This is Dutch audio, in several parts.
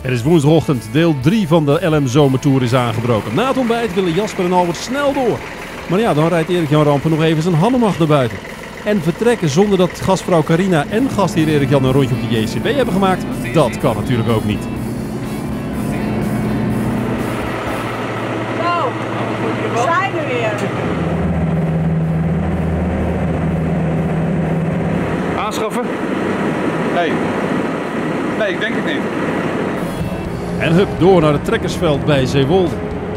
Het is woensdagochtend, deel 3 van de LM Zomertour is aangebroken. Na het ontbijt willen Jasper en Albert snel door. Maar ja, dan rijdt Erik-Jan Rampen nog even zijn Hanomag naar buiten. En vertrekken zonder dat gastvrouw Carina en gastheer Erik-Jan een rondje op de JCB hebben gemaakt, dat kan natuurlijk ook niet. Nou, we zijn er weer. Aanschaffen? Nee, ik denk het niet. En hup, door naar het trekkersveld bij Zeewolde.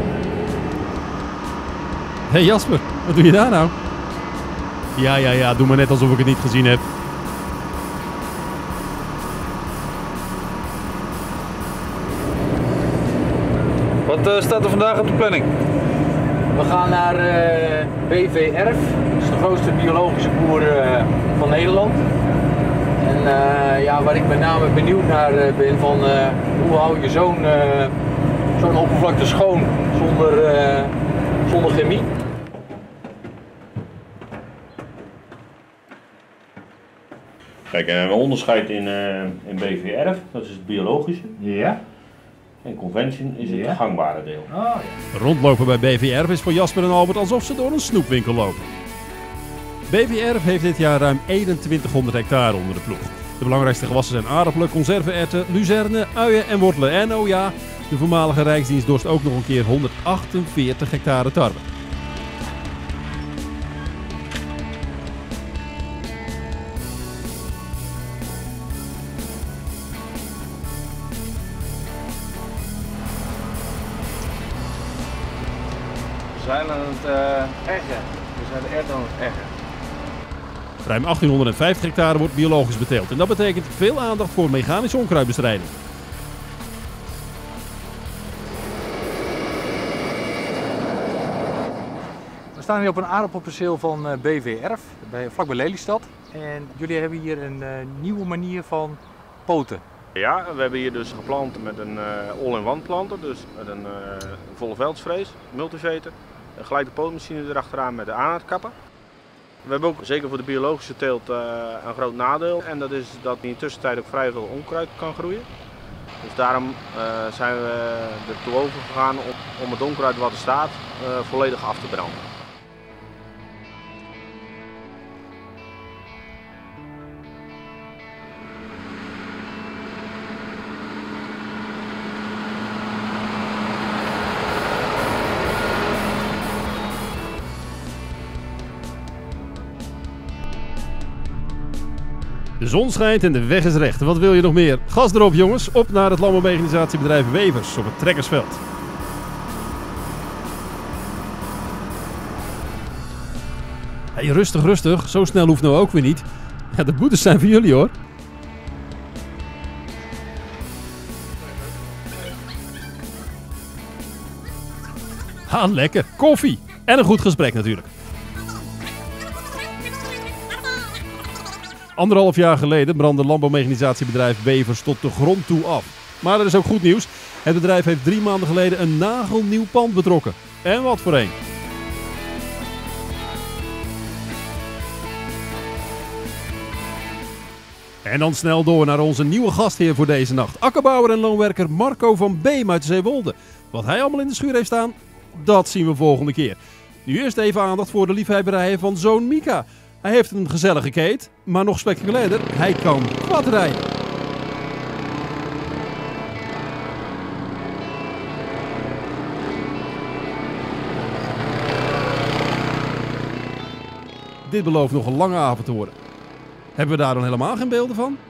Hé Jasper, wat doe je daar nou? Ja, doe maar net alsof ik het niet gezien heb. Wat staat er vandaag op de planning? We gaan naar BV Erf, dat is de grootste biologische boer van Nederland. En waar ik met name benieuwd naar ben van hoe hou je zo'n oppervlakte schoon zonder chemie. Kijk, een onderscheid in BVRF, dat is het biologische. Ja. En convention is het gangbare deel. Oh, ja. Rondlopen bij BVRF is voor Jasper en Albert alsof ze door een snoepwinkel lopen. BVRF heeft dit jaar ruim 2100 hectare onder de ploeg. De belangrijkste gewassen zijn aardappelen, conserveerten, luzerne, uien en wortelen. En oh ja, de voormalige Rijksdienst dorst ook nog een keer 148 hectare tarwe. We zijn aan het eggen. We zijn de erd aan het eggen. Ruim 1850 hectare wordt biologisch beteeld. En dat betekent veel aandacht voor mechanische onkruidbestrijding. We staan hier op een aardappelperceel van BV Erf, vlakbij Lelystad. En jullie hebben hier een nieuwe manier van poten. Ja, we hebben hier dus geplant met een all-in-one planter, dus met een volle veldsvrees, multiveter, een gelijke pootmachine erachteraan met de aanhaardkappen. We hebben ook zeker voor de biologische teelt een groot nadeel en dat is dat in de tussentijd ook vrij veel onkruid kan groeien. Dus daarom zijn we ertoe overgegaan om het onkruid wat er staat volledig af te branden. De zon schijnt en de weg is recht. Wat wil je nog meer? Gas erop jongens, op naar het landbouwmechanisatiebedrijf Wevers op het trekkersveld. Hey, rustig, zo snel hoeft nou ook weer niet. Ja, de boetes zijn voor jullie hoor. Ha, lekker. Koffie. En een goed gesprek natuurlijk. 1,5 jaar geleden brandde landbouwmechanisatiebedrijf Wevers tot de grond toe af. Maar er is ook goed nieuws. Het bedrijf heeft 3 maanden geleden een nagelnieuw pand betrokken. En wat voor een. En dan snel door naar onze nieuwe gastheer voor deze nacht. Akkerbouwer en loonwerker Marco van Beem uit Zeewolde. Wat hij allemaal in de schuur heeft staan, dat zien we volgende keer. Nu eerst even aandacht voor de liefhebberijen van zoon Mika. Hij heeft een gezellige keet, maar nog spectaculairder, hij kan quadrijden. Dit belooft nog een lange avond te worden. Hebben we daar dan helemaal geen beelden van?